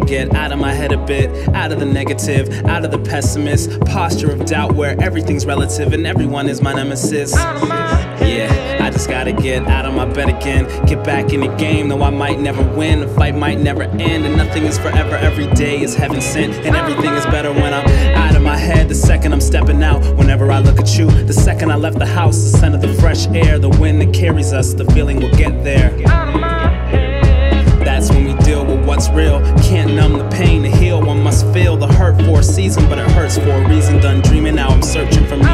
get out of my head a bit, out of the negative, out of the pessimist posture of doubt where everything's relative and everyone is my nemesis. Yeah, I just gotta get out of my bed again, get back in the game, though I might never win, the fight might never end, and nothing is forever, every day is heaven sent, and everything is better when I'm out of my head. The second I'm stepping out, whenever I look at you, the second I left the house, the scent of the fresh air, the wind that carries us, the feeling we'll get there. That's when we deal with what's real. Can't numb the pain to heal. One must feel the hurt for a season, but it hurts for a reason. Done dreaming, now I'm searching for